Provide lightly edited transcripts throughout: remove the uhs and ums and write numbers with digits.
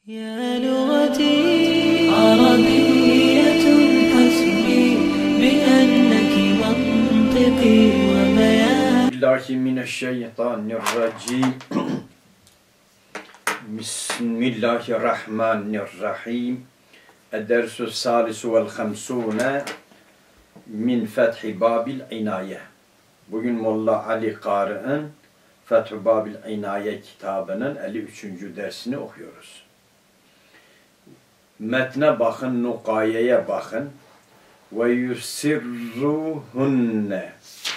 يا لغتي عربية حسبي بأنك منطقي وبيان بالله من الشيطان الرجيم بسم الله الرحمن الرحيم الدرس الثالث والخمسون من فتح باب العناية. Bugün Molla Ali Qari'nin Feth Babil İnaye kitabının 53. dersini okuyoruz. Metne bakın, nukayeye bakın. Ve yusirruhunne.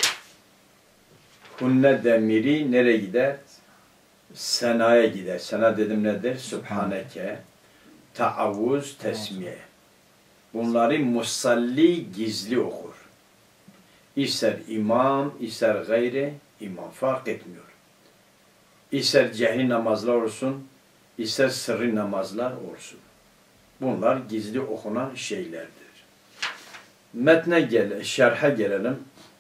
Hunne demiri nereye gider? Sena'ya gider. Sena dedim nedir? Sübhaneke. Taavvuz, tesmiye. Bunları musalli gizli okur. İster imam, ister gayri imam fark etmiyor. İster cehri namazlar olsun, ister sırrı namazlar olsun. Bunlar gizli okunan şeylerdir. Metne şerhe gelelim.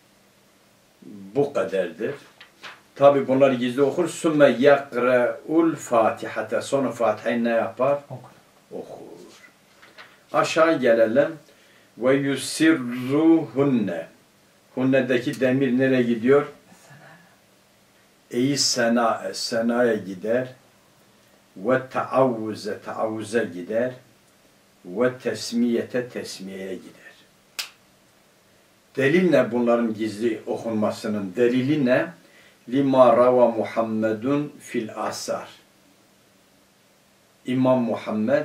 Bu kadardır. Tabi bunlar gizli okur. Sümme yekra'ul Fatiha'te. Sonra Fatiha'yı ne yapar? Okur. Aşağı gelelim. Ve yusirruhunne. Hunne'deki demir nereye gidiyor? Ey sena, senaya gider. Ve taavvuze, taavvuze gider. Ve tesmiyete, tesmiyeye gider. Delil ne bunların gizli okunmasının? Delili ne? Lima rava Muhammedun fil asar. İmam Muhammed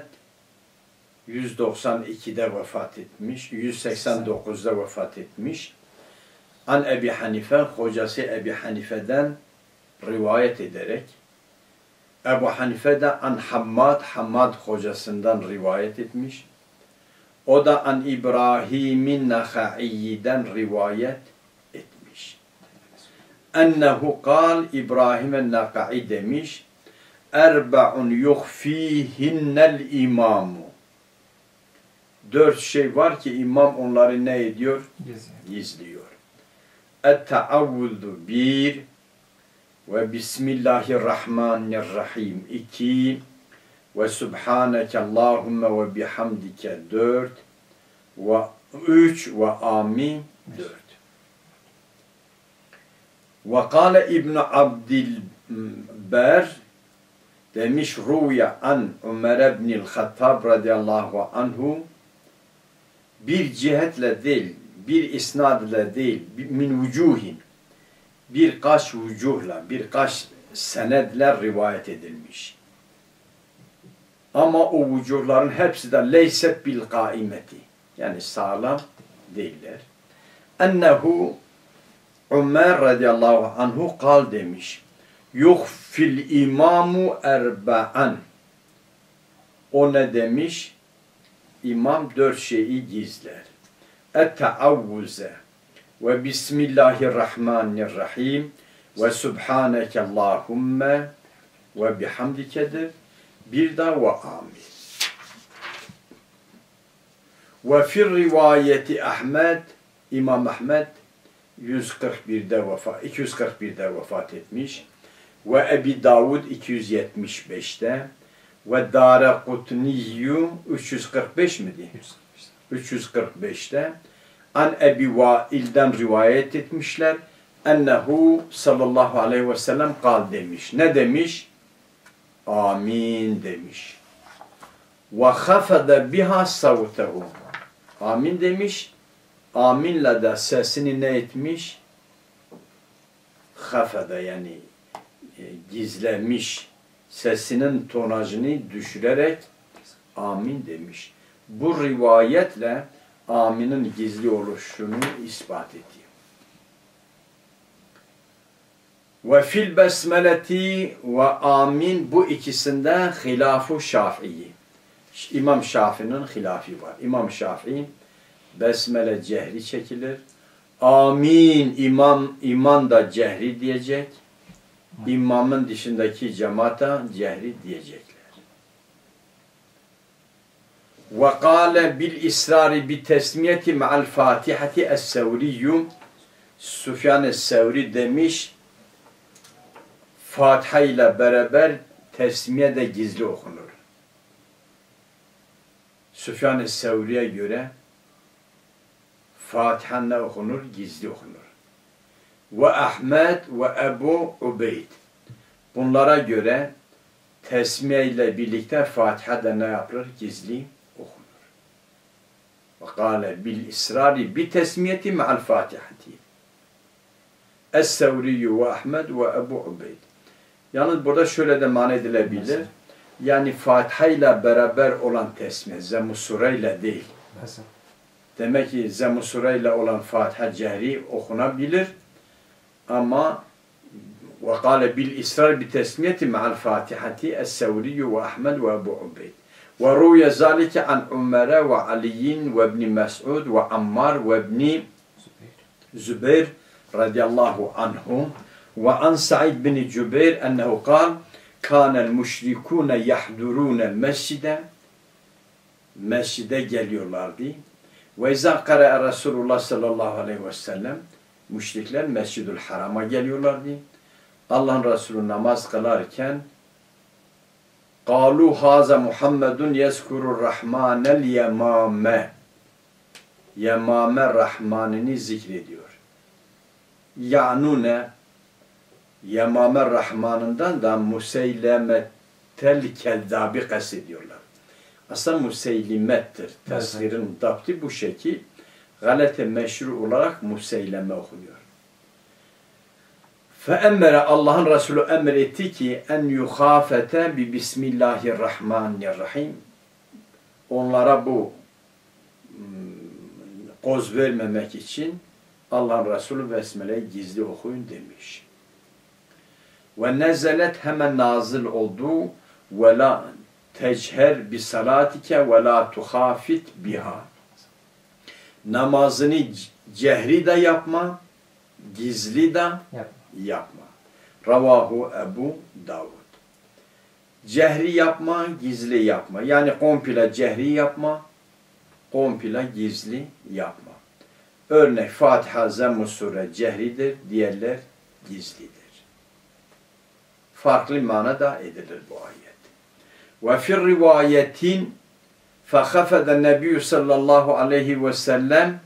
192'de vefat etmiş, 189'da vefat etmiş. An Ebi Hanife, hocası Ebi Hanife'den rivayet ederek, Ebu Hanife de an Hammad, Hammad hocasından rivayet etmiş. O da an İbrahim'in Nakha'i'den rivayet etmiş. Ennehu kal, İbrahim'in Nakha'i demiş, Erba'un yuhfihinnel imamu. 4 şey var ki imam onları ne ediyor? Gizliyor. Et-taavvuzu 1 ve Bismillahirrahmanirrahim 2 ve Subhaneke Allahümme ve bihamdike 4 ve 3 ve Amin 4. Ve kâle İbn-i Abdilber demiş Ruya an Ömer ibn-i Hattab radıyallahu anhu bir cihetle değil, bir isnadla değil, min vücuhin, birkaç vücuhla, birkaç senedler rivayet edilmiş. Ama o vücuhların hepsi de leyset bil kaimeti, yani sağlam değiller. Ennehu Ömer radıyallahu anhu kal demiş, yuhfil imamu erba'an. O ne demiş? İmam 4 şeyi gizler. Et-taavvuze ve Bismillahirrahmanirrahim ve Subhaneke Allahümme ve bihamdikedir. Bir daha ve amin. Ve fir rivayeti Ahmed, İmam Ahmed 241'de vefat etmiş. Ve Ebi Davud 275'te ve Daraqutniyyu 345 miydi? 345'te An Ebi Vail'den rivayet etmişler. Ennehu sallallahu aleyhi ve sellem kal demiş. Ne demiş? Amin demiş. Ve hafada biha savtehu. Amin demiş. Aminle de sesini ne etmiş? Hafada yani gizlemiş. Sesinin tonajını düşürerek amin demiş. Bu rivayetle aminin gizli oluşunu ispat ediyor. Ve fil besmeleti ve amin bu ikisinde hilafu Şafii. İmam Şafii'nin hilafı var. İmam Şafii besmele cehri çekilir. Amin imam da cehri diyecek. İmamın dışındaki cemaata cehri diyecekler. Ve kâle bil israri bi tesmiyeti ma'al fatihati es-sevriyyum. Süfyan es-Sevri demiş, Fatiha ile beraber tesmiye de gizli okunur. Süfyan-ı Sevri'ye göre Fatiha ne okunur? Gizli okunur. Ve Ahmed ve Ebu Ubeyd. Bunlara göre tesmiye ile birlikte Fatiha'da ne yapılır? Gizli okunur. Ve kâle bil israri bi tesmiyeti ma'al Fatihati. Es-Sevriyyü ve Ahmed ve Ebu Ubeyd. Yalnız burada şöyle de mana edilebilir. Yani Fatiha ile beraber olan tesmiye, Zemm-ı Sure ile değil. Demek ki Zemm-ı Sure ile olan Fatiha cehri okunabilir. Ama وقال بالإسرار بتسمية مع الفاتحة الثوري وأحمد وأبو عبيد وروي ذلك عن عمر وعلي وابن مسعود وعمار وابن زبير رضي الله عنهم وعن سعيد بن جبير أنه قال كان المشركون يحضرون المسجد mescide geliyorlardı. Ve izâ kâre'e Resulullah sallallahu aleyhi ve sellem müşrikler Mescid-ül Haram'a geliyorlardı. Allah'ın Resulü namaz kılarken قَالُوا هَذَا مُحَمَّدٌ يَذْكُرُ الرَّحْمَانَ الْيَمَامَ Yemame Rahman'ını zikrediyor. Ya'nune Yemame Rahman'ından da Museylemetel Kezzab'i kastediyorlar. Aslında Museylimettir. Tasgirin dapti bu şekil. Galete meşru olarak Museyleme okunuyor. Feemmere Allah'ın Resulü emretti ki en yuhafete bi bismillahirrahmanirrahim. Onlara bu koz vermemek için Allah'ın Resulü Besmele'yi gizli okuyun demiş. Ve nezelet hemen nazil oldu ve la techer bi salatike ve la tuhafit biha. Namazını cehri de yapma, gizli de yapma. Ravahu Ebu Davud. Cehri yapma, gizli yapma. Yani komple cehri yapma, komple gizli yapma. Örnek Fatiha, Zemm-ı Sure cehridir, diğerler gizlidir. Farklı mana da edilir bu ayet. Ve fir rivayetin fehafede Nebiyyü sallallahu aleyhi ve sellem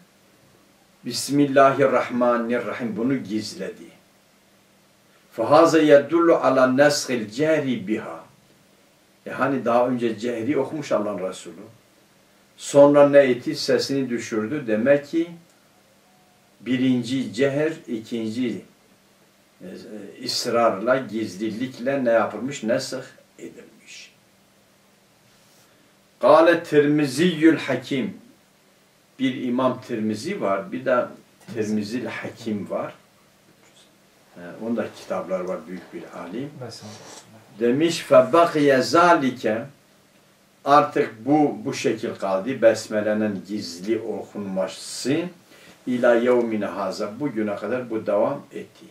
Bismillahirrahmanirrahim bunu gizledi. Fehaze yedullu ala neshil cehri biha. Hani daha önce cehri okumuş Allah'ın Resulü. Sonra ne etti? Sesini düşürdü. Demek ki birinci ceher, ikinci ısrarla, gizlilikle ne yapılmış? Nesih edilmiş. Kâle Tirmiziyyül Hakim. Bir İmam Tirmizi var, bir de Tirmizil Hakim var. Onda kitaplar var, büyük bir alim. Demiş فَبَقِيَ zalike artık bu şekil kaldı. Besmele'nin gizli okunması ila yevmine haza bugüne kadar bu devam etti.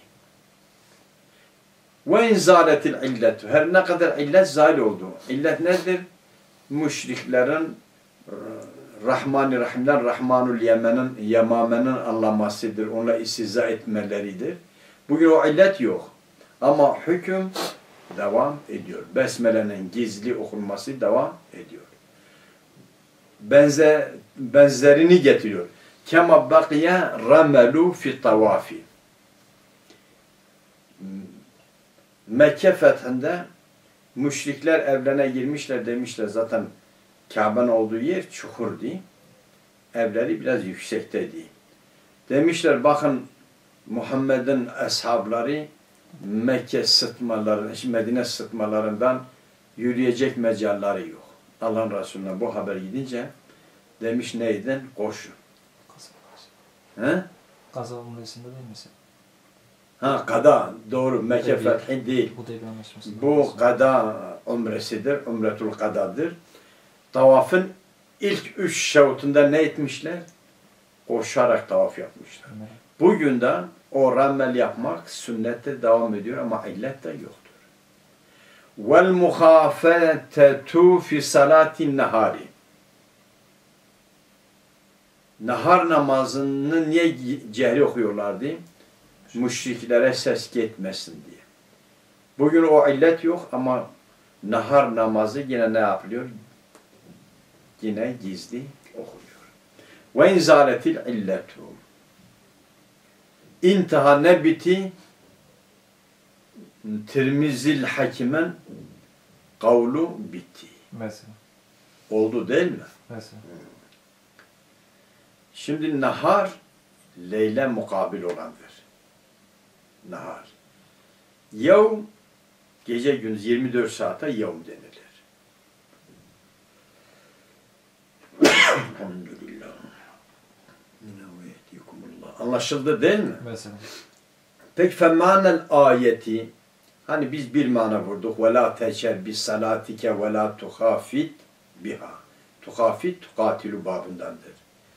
Ve inzaletil illetu her ne kadar illet zahil oldu. İllet nedir? Müşriklerin Rahmanir-Rahim'den Rahmanul Yemamen'in anlamasıdır. Onunla istiza etmeleridir. Bugün o illet yok. Ama hüküm devam ediyor. Besmele'nin gizli okunması devam ediyor. Benzerini getiriyor. Kema bakiye ramelu fi tavafi. Mekke fethinde müşrikler evlerine girmişler demişler zaten Kabe'nin olduğu yer çukurdu. Evleri biraz yüksekteydi. Demişler bakın Muhammed'in ashabları Mekke sıtmaları, Medine sıtmalarından yürüyecek mecalları yok. Allah'ın Resulü'ne bu haber gidince demiş neyden? Koşun. Gaza umresinde değil misin? Ha, Kada. Doğru. Mekke fethi değil. Bu Kada umresidir. Umretul Kada'dır. Tavafın ilk 3 şevtunda ne etmişler? Koşarak tavaf yapmışlar. Bugün de o rammel yapmak sünnette devam ediyor ama illet de yoktur. Vel muhafetetu fi salatin nahari. Nahar namazını niye cehri okuyorlardı? Müşriklere ses gitmesin diye. Bugün o illet yok ama nahar namazı yine ne yapılıyor? yine gizli okuyor. Ve inzaletil illetu. İntaha nebiti Tirmizil Hakim'in kavlu bitti. Mesela. Oldu değil mi? Mesela. Şimdi nahar leyle mukabil olandır. Nahar. Yevm gece gündüz 24 saate yevm denilir. Elhamdülillah. Anlaşıldı değil mi? Mesela. Peki femanel ayeti, hani biz bir mana vurduk. Ve la teşer bis salatike ve la tuhafit biha. Tuhafit tukatilu babındandır.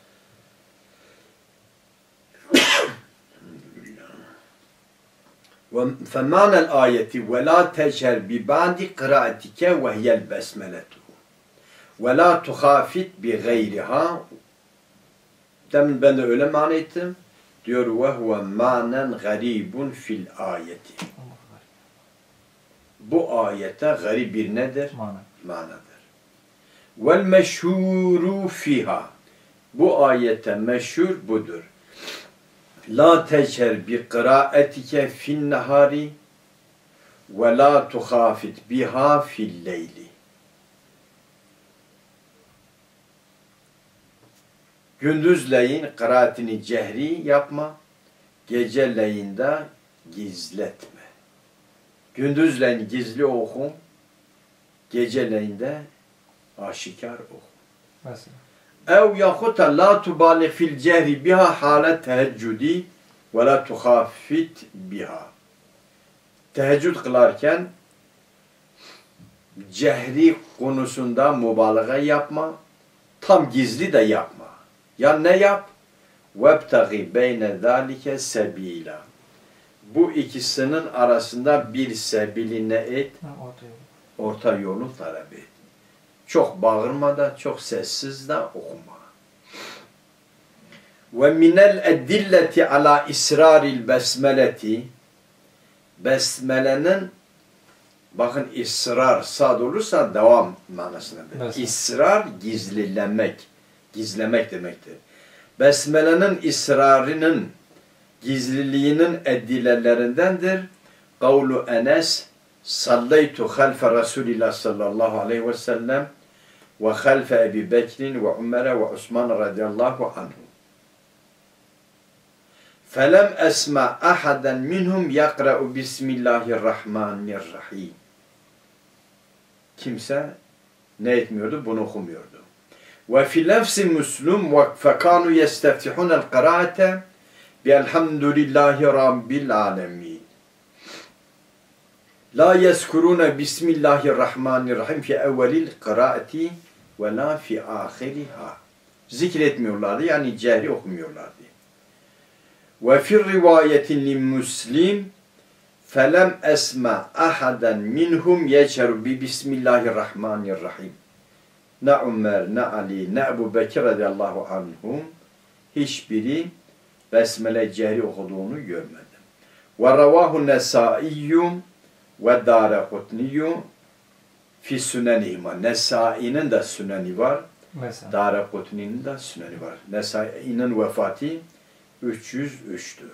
Ve femanel ayeti ve la teşer bi ba'di kıraatike ve hiyel besmeletu. Ve la tuhafit bi gayriha. Demin ben de öyle mana ettim. Diyor ve huve manen garibun fil ayeti. Bu ayete garip bir nedir? Manadır. Vel meşhuru fiha. Bu ayete meşhur budur. La teşer bi kıraatike fin nahari ve la tuhafit biha fil leyli. Gündüzleyin kıraatini cehri yapma, geceleyin de gizletme. Gündüzleyin gizli oku, geceleyin de aşikar oku. Mesela. Ev yahuta la tubali fil cehri biha halet teheccüdi ve la tuhafit biha. Teheccüd kılarken cehri konusunda mübalağa yapma, tam gizli de yapma. Ya ne yap? وَبْتَغِ بَيْنَ ذَٰلِكَ سَب۪يلًا. Bu ikisinin arasında bir sebili ne et? Orta yolu talep et. Çok bağırma da, çok sessiz de okuma. وَمِنَ الْاَدِّلَّةِ عَلَى اِسْرَارِ الْبَسْمَلَةِ. Besmelenin, bakın ısrar, sad olursa devam manasındadır. İsrar, gizlilemek. Gizlemek demektir. Besmele'nin ısrarının, gizliliğinin edilelerindendir. Kavlu Enes, sallaytu halfe Resulillah sallallahu aleyhi ve sellem ve halfe Ebi Bekrin ve Ömer ve Osman radıyallahu anhu. Felem esma ahaden minhum yakra'u bismillahirrahmanirrahim. Kimse ne etmiyordu? Bunu okumuyordu. Ve fi lefsi Müslüm ve fekanu yesteftihunel kıraate bielhamdülillahi rabbil alemin. La yezkurune bismillahirrahmanirrahim fi evvelil kıraati ve la fi ahiriha. Zikretmiyorlardı, yani cehri okumuyorlardı. Ve fi rivayetin li Müslim felem esma ahaden minhum yeçeru bi bismillahirrahmanirrahim. Ne Ömer, ne Ali, ne Ebu Bekir radıyallahu anhum hiçbiri Besmele cehri okuduğunu görmedim. Ve ravahu Nesaiyyum ve Darekutniyyum fi sünenihima. Nesai'nin de süneni var. Darekutni'nin de süneni var. Nesai'nin vefatı 303'tür.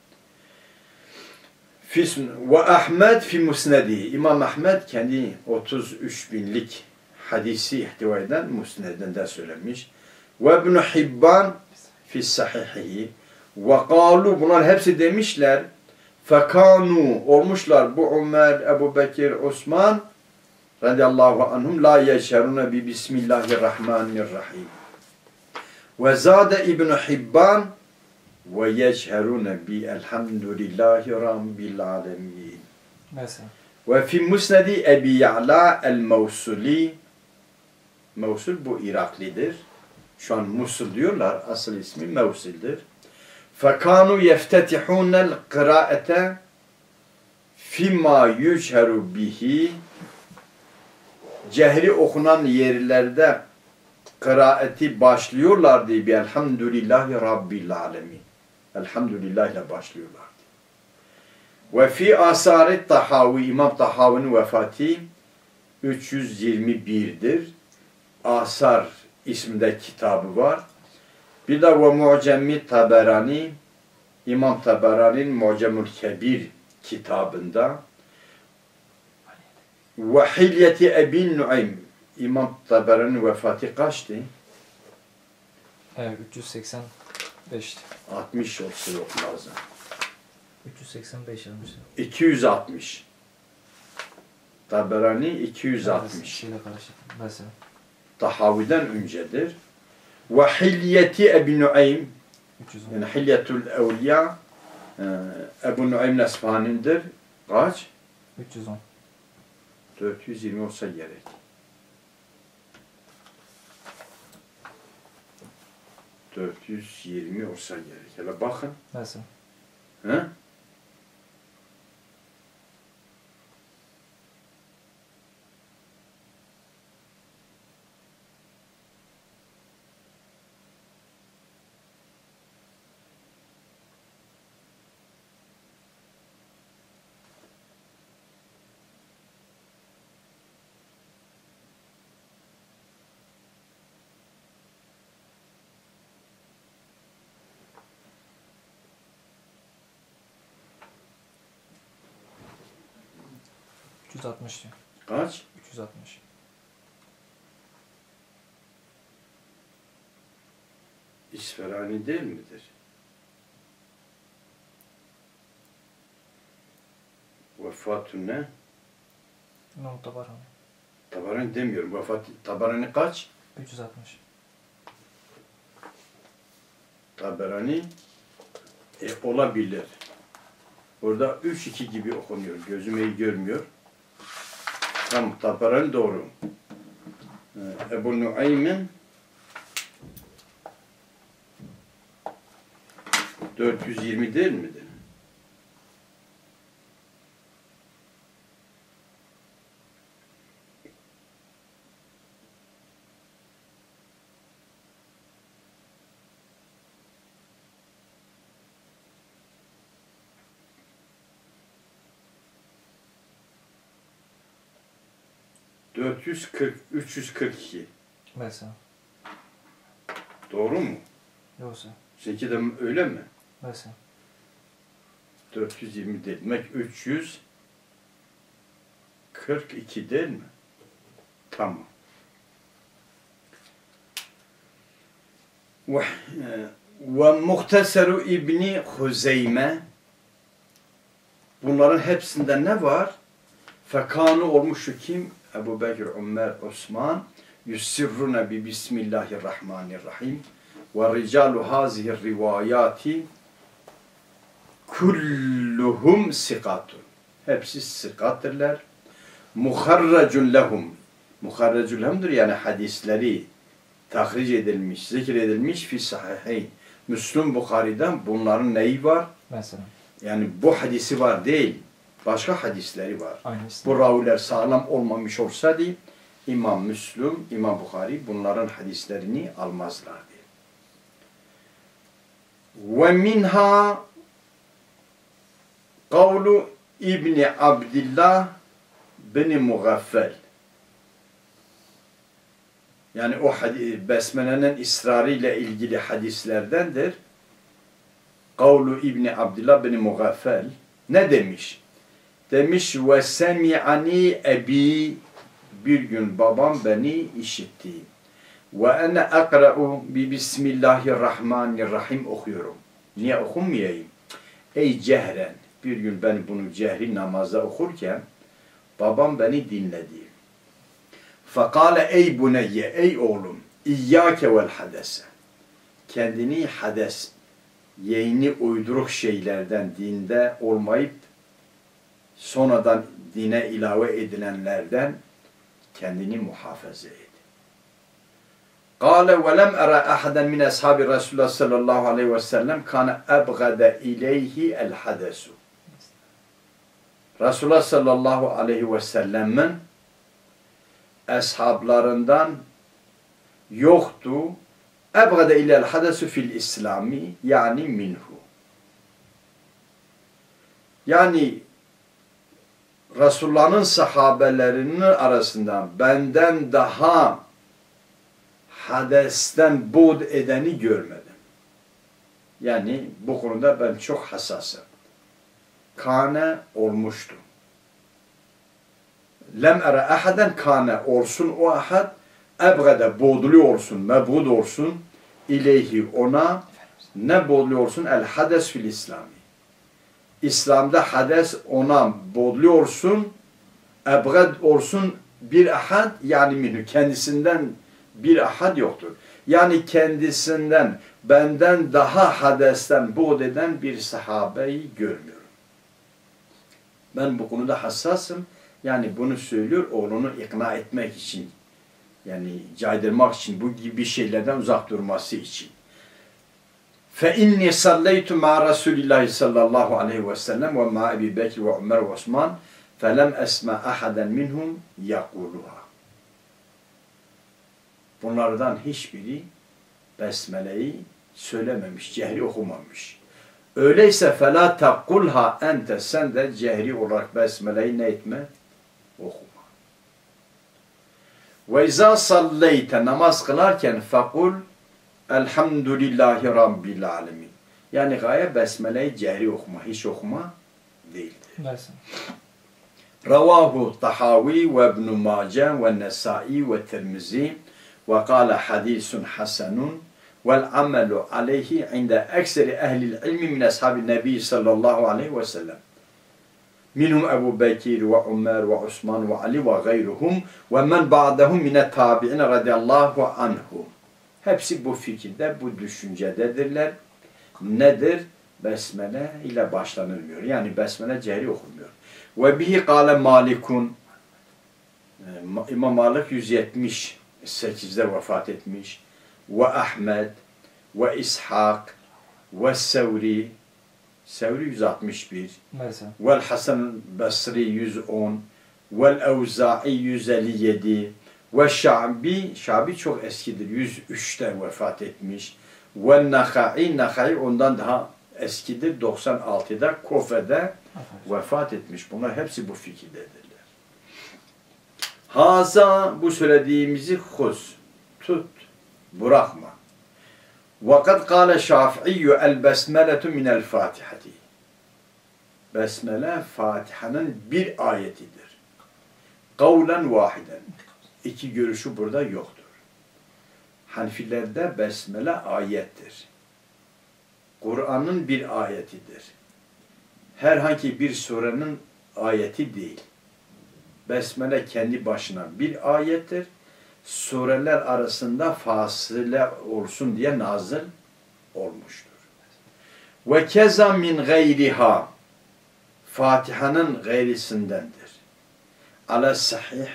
Ve Ahmed fi musnedi. İmam Ahmed kendi 33 binlik hadisi ihtiva eden musnedden de söylemiş. Ve İbn Hibban fi sahihihi. Ve kalu, bunlar hepsi demişler. Fekanu, olmuşlar bu Ömer, Ebu Bekir, Osman radıyallahu anhum la yeşerune bi bismillahirrahmanirrahim. Ve zade İbn Hibban ve yeşerune bi elhamdülillahi rabbil alemin. Mesela. Ve fi musnedi Ebi Ya'la el-Mevsuli. Mevsul bu Iraklidir. Şu an Musul diyorlar. Asıl ismi Mevsil'dir. فَكَانُوا يَفْتَتِحُونَ الْقِرَاءَةَ فِمَّا يُشْهَرُ بِهِ. Cehri okunan yerlerde kıraati başlıyorlardı. Elhamdülillahi Rabbil alemin. Elhamdülillah ile başlıyorlardı. Ve fi asari Tahavi, İmam Tahavi'nin vefatı 321'dir. Asar isminde kitabı var. Bir de ve Mu'cemi Taberani, İmam Taberani'nin Mu'cemül Kebir kitabında ve Hilyeti Ebi Nuaym, İmam Taberani'nin vefatı kaçtı? Evet, 385. 60 olsa yok lazım. 385 yazmışlar. 260. Taberani 260. Şeyle karışık. Mesela. Tahavi'den öncedir. Ve Hilyeti Ebi Nuaym, 310. yani Hilyetul Evliya, Ebu Nuaym Nesfani'ndir. Kaç? 310. 420 olsa gerek. ...420 olsa gerek. Hele bakın. Mesela. He? diyor. Kaç? 360. İsferani değil midir? Vefatü ne? İmam Tabarani. Tabarani demiyorum. Tabarani kaç? 360. Taberani olabilir. Orada 3-2 gibi okunuyor. Gözüm iyi görmüyor. Tamam, Taberani doğru. Ebu Nuaym'in 420 değil midir? ...440, 342. Mesela. Doğru mu? Yoksa. Seninki de öyle mi? Mesela. 420 değil. Demek 342 değil mi? Tamam. Ve Muhteseru İbni Huzeyme, bunların hepsinde ne var? Fekânı olmuşu kim? Ebu Bekir, Ömer, Osman yussirrune bi bismillahirrahmanirrahim ve ricalu hazihi rivayati kulluhum sikatun. Hepsi sikattırlar. Muharracun lehum. Muharracun lehumdur yani hadisleri tahric edilmiş, zikredilmiş fi sahihayn. Müslüm Bukhari'den bunların neyi var? Mesela. Yani bu hadisi var değil. Başka hadisleri var. Aynısı. Bu raviler sağlam olmamış olsaydı İmam Müslüm, İmam Bukhari bunların hadislerini almazlardı. Ve minha kavlu İbni Abdillah bin Mugaffel. Yani o Besmele'nin ısrarıyla ilgili hadislerdendir. Kavlu İbni Abdillah bin Mugaffel ne demiş? Demiş ve semi'ani ebi, bir gün babam beni işitti. Ve ene akra'u bi bismillahirrahmanirrahim okuyorum. Niye okumayayım? Ey cehren, bir gün ben bunu cehri namazda okurken babam beni dinledi. Fekale ey buneyye, ey oğlum, İyyâke vel hadese. Kendini hades, yeni uyduruk şeylerden, dinde olmayıp sonradan dine ilave edilenlerden kendini muhafaza et. Kâle ve lem era ahaden min ashabi Resulullah sallallahu aleyhi ve sellem kâne ebgade ileyhi el hadesu. Resulullah sallallahu aleyhi ve sellem'in ashablarından yoktu. Ebgade ileyhi el hadesu fil İslami yani minhu. Yani Resulullah'ın sahabelerinin arasında benden daha hadesten buğd edeni görmedim. Yani bu konuda ben çok hassasım. Kâne olmuştu. Lem era ahaden kâne olsun o ahad, ebgede boğdulu olsun, mebğud olsun, ileyhi ona, ne boğdulu olsun? El hades fil İslami. İslam'da hades ona boğdulu olsun, ebged olsun bir ahad, yani minhu, kendisinden bir ahad yoktur. Yani kendisinden, benden daha hadesten buğd eden bir sahabeyi görmüyorum. Ben bu konuda hassasım. Yani bunu söylüyor oğlunu ikna etmek için. Yani caydırmak için, bu gibi şeylerden uzak durması için. فَاِنِّي صَلَّيْتُ مَعَ رَسُولِ اللّٰهِ sallallahu aleyhi ve sellem وَمَا اَبِي بَكْرِ وَعُمَرْ وَعُثْمَانِ فَلَمْ اَسْمَ اَحَدًا مِنْهُمْ يَقُولُهَا. Bunlardan hiçbiri Besmele'yi söylememiş, cehri okumamış. Öyleyse فَلَا تَقُلْهَا اَنْتَ, sen de cehri olarak Besmele'yi ne etme? Okuma. وَاِذَا صَلَّيْتَ, namaz kılarken فَقُلْ Elhamdülillahi Rabbil Alemin. Yani gaye Besmele'yi cehri okuma, hiç okuma değildir. Ravahu Tahavi ve İbn-i Mace ve Nesai ve Tirmizi ve kâle hadisun hasenun vel amelu aleyhi inde ekseri ehlil ilmi min ashabi nebi sallallahu aleyhi ve sellem. Minhum Ebu Bekir ve Ömer ve Osman ve Ali ve gayruhum ve men ba'dahum mine tabi'in radiyallahu anhum. Hepsi bu fikirde, bu düşüncededirler. Nedir? Besmele ile başlanılmıyor. Yani Besmele cehri okunmuyor. Ve bihi kâle Malikun. İmam Malik 178'de vefat etmiş. Ve Ahmed ve İshak ve Sevri. Sevri 161. Vel Hasan Basri 110. Vel Evza'i 157. Ve Şabi çok eskidir. 103'te vefat etmiş. Ve Nakhai ondan daha eskidir. 96'da Kufe'de vefat etmiş. Bunlar hepsi bu fikirdedirler. Haza, bu söylediğimizi huz, tut, bırakma. Vakat kâle Şafi'i el besmeletu minel Fatihati. Besmele Fatiha'nın bir ayetidir. Kavlen vahiden. İki görüşü burada yoktur. Hanefilerde Besmele ayettir. Kur'an'ın bir ayetidir. Herhangi bir surenin ayeti değil. Besmele kendi başına bir ayettir. Sureler arasında fasile olsun diye nazil olmuştur. Ve keza min gayriha, Fatiha'nın gayrisindendir. Ala sahih.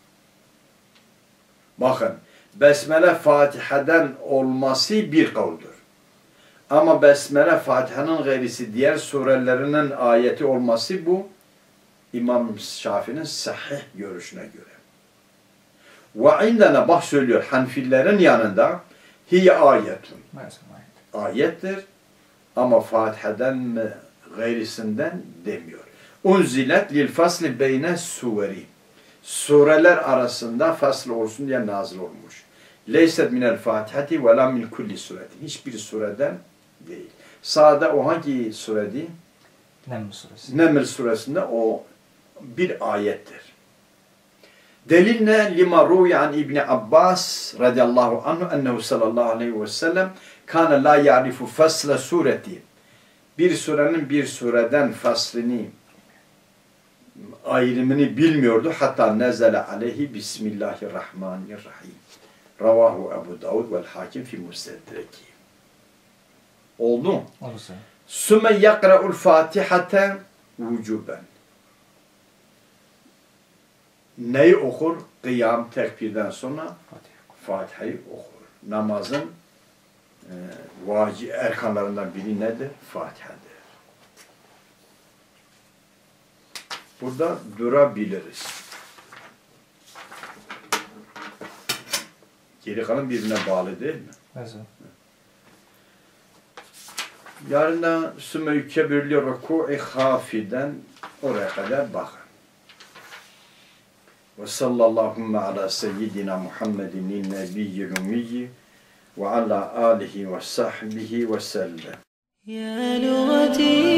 Bakın, Besmele Fatiha'dan olması bir kavuldur. Ama Besmele Fatiha'nın gayrisi diğer surelerinin ayeti olması bu İmam Şafii'nin sahih görüşüne göre. Ve indena, bak söylüyor, Hanfilerin yanında hiye ayetun. Ayettir ama Fatiha'dan gayrisinden demiyor. Unzilet lil fasli beyne suveri. Sureler arasında fasl olsun diye nazil olmuş. Leyset minel Fatihati ve la min kulli sureti. Hiçbir sureden değil. Sağda o hangi suredi? Neml suresi. Neml suresinde o bir ayettir. Delil ne? Lima ruvi an İbni Abbas radıyallahu anhu ennehu sallallahu aleyhi ve sellem kana la ya'rifu fasla sureti. Bir surenin bir sureden faslini, ayrımını bilmiyordu. Hatta nezele aleyhi Bismillahirrahmanirrahim. Ravahu Ebu Davud vel Hakim fi Mustedreki. Oldu mu? Olursa. Sümme yakra'ul Fatihate vücuben. Neyi okur? Kıyam tekbirden sonra Fatiha'yı okur. Namazın erkanlarından biri nedir? Fatiha'dır. Burada durabiliriz. Geri kalan birbirine bağlı değil mi? Mesela. Yarından sümme yükebirli rükû'i hafiden oraya kadar bakın. Ve sallallahu ala seyyidina Muhammedin nebiyyil ummiyi ve ala alihi ve sahbihi ve sellem. يا لغتي